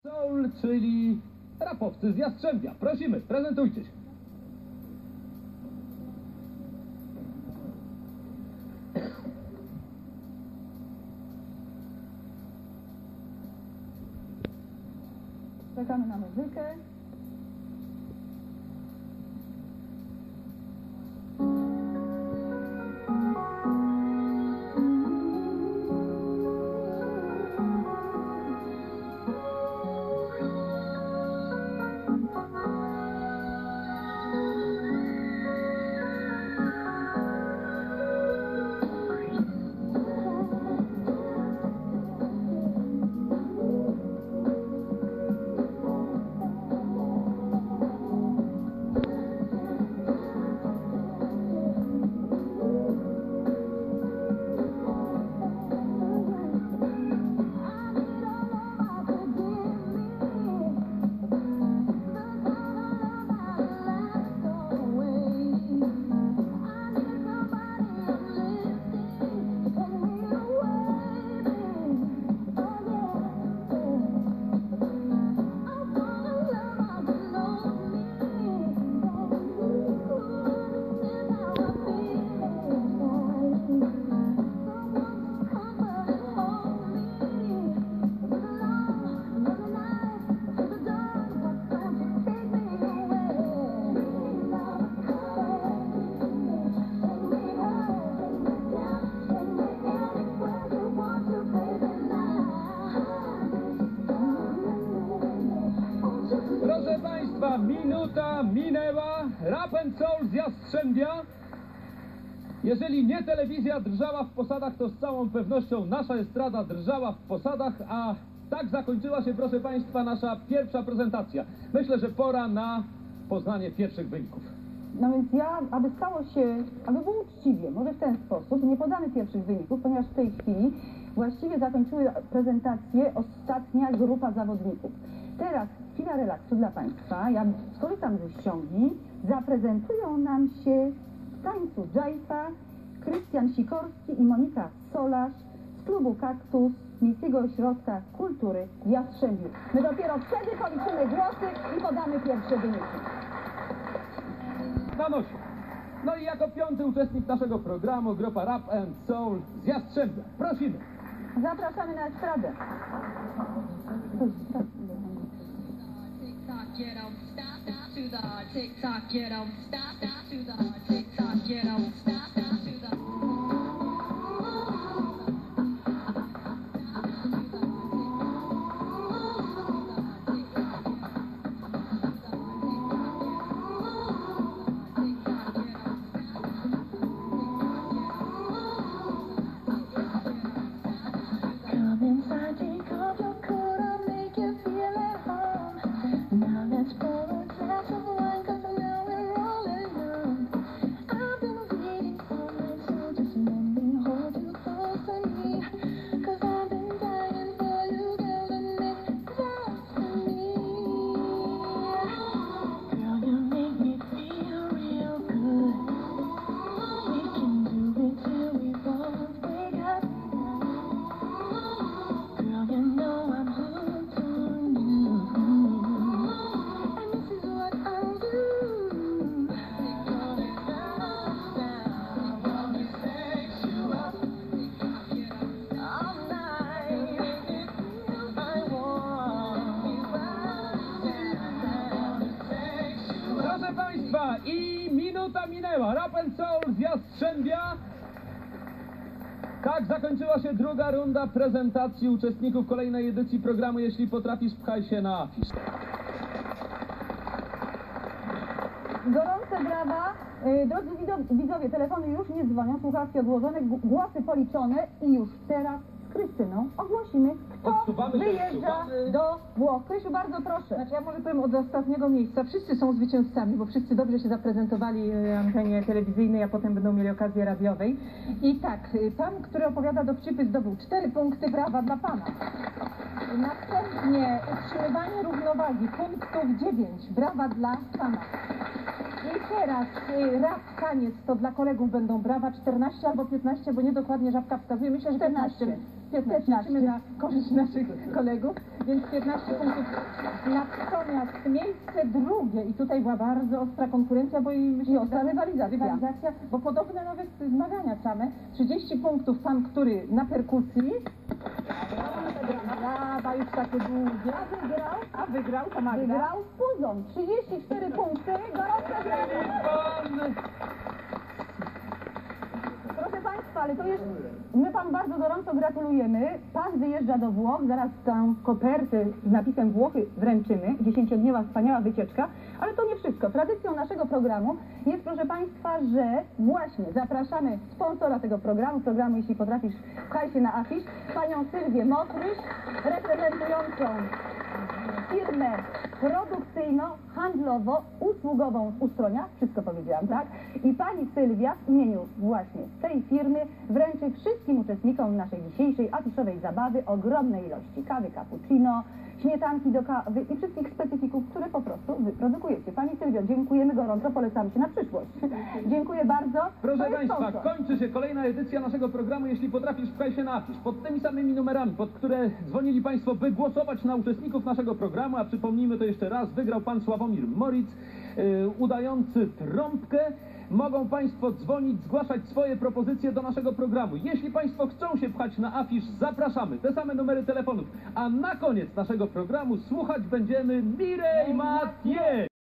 Soul, czyli rapowcy z Jastrzębia. Prosimy, prezentujcie się. Czekamy na muzykę. Proszę Państwa, minuta minęła. Rap and Soul z Jastrzębia. Jeżeli nie telewizja drżała w posadach, to z całą pewnością nasza estrada drżała w posadach, a tak zakończyła się, proszę Państwa, nasza pierwsza prezentacja. Myślę, że pora na poznanie pierwszych wyników. No więc ja, aby było uczciwie, może w ten sposób, nie podamy pierwszych wyników, ponieważ w tej chwili właściwie zakończyły prezentację ostatnia grupa zawodników. Teraz chwila relaksu dla Państwa. Ja skorzystam ze ściągi. Zaprezentują nam się w tańcu dżajfa Krystian Sikorski i Monika Solarz z klubu Kaktus Miejskiego Ośrodka Kultury w Jastrzębiu. My dopiero wtedy policzymy głosy i podamy pierwsze wyniki. Na nosie. No i jako piąty uczestnik naszego programu, grupa Rap and Soul z Jastrzębia. Prosimy. Zapraszamy na estradę. Tick-tock, get up, stop, stop to the tick-tock, get up, stop, stop to the tick-tock, get up, stop, stop to the Come inside, take off your coat, I'll make you feel at home. Now let's pour a glass of wine, 'cause now we're rolling on. I've been waiting all night, so just let me hold you close to me. 'Cause I've been dying for you, girl, to make love to me. Girl, you make me feel real good. We can do it till we both wake up. Girl, you know I'm hooked on you. And this is what I'll do. I wanna sex you up all night. I want you sex you up. Proszę Państwa, i minuta minęła. Rap and Soul z Jastrzębia. Tak zakończyła się druga runda prezentacji uczestników kolejnej edycji programu Jeśli potrafisz, pchaj się na afisz. Gorące brawa. Drodzy widzowie, telefony już nie dzwonią, słuchawki odłożone, głosy policzone i już teraz z Krystyną ogłosimy, kto Odsuwamy się, wyjeżdża odsuwamy. do Włoch. Krysiu, bardzo proszę. Znaczy ja może powiem od ostatniego miejsca. Wszyscy są zwycięzcami, bo wszyscy dobrze się zaprezentowali antenie telewizyjnej, a potem będą mieli okazję radiowej. I tak, pan, który opowiada dowcipy, zdobył 4 punkty, brawa dla pana. Następnie utrzymywanie równowagi, punktów 9, brawa dla pana. I teraz rap, taniec, to dla kolegów będą brawa 14 albo 15, bo niedokładnie żabka wskazuje. Myślę, że 15. 15. Liczymy na korzyść naszych kolegów. więc 15 punktów. Natomiast miejsce drugie, i tutaj była bardzo ostra konkurencja, bo i myślę, I ostra rywalizacja. bo podobne nawet zmagania same. 30 punktów pan, który na perkusji. Brawa, już takie długie. A wygrał to Magda. Wygrał z Puzą. 34 punkty. Gorące brawa. Proszę Państwa, ale to jest... My Pan bardzo gorąco gratulujemy. Pan wyjeżdża do Włoch, zaraz tę kopertę z napisem Włochy wręczymy. 10-dniowa wspaniała wycieczka. Ale to nie wszystko. Tradycją naszego programu jest, proszę Państwa, że właśnie zapraszamy sponsora tego programu, Jeśli potrafisz, pchaj się na afisz, panią Sylwię Motryś, reprezentującą firmę produkcyjno-handlowo-usługową z Ustronia, wszystko powiedziałam, tak? I pani Sylwia w imieniu właśnie tej firmy wręczy wszystkim uczestnikom naszej dzisiejszej afiszowej zabawy ogromnej ilości kawy cappuccino, śmietanki do kawy i wszystkich specyfików, które po prostu wy produkujecie. Pani Sylwio, dziękujemy gorąco, polecamy się na przyszłość. Dziękuję bardzo. Proszę To jest Państwa, sponsor. kończy się kolejna edycja naszego programu Jeśli potrafisz, pchaj się na afisz. Pod tymi samymi numerami, pod które dzwonili Państwo, by głosować na uczestników naszego programu, a przypomnijmy to jeszcze raz, wygrał Pan Sławomir Moritz, udający trąbkę. Mogą Państwo dzwonić, zgłaszać swoje propozycje do naszego programu. Jeśli Państwo chcą się pchać na afisz, zapraszamy. Te same numery telefonów. A na koniec naszego programu słuchać będziemy Mireille Mathieu.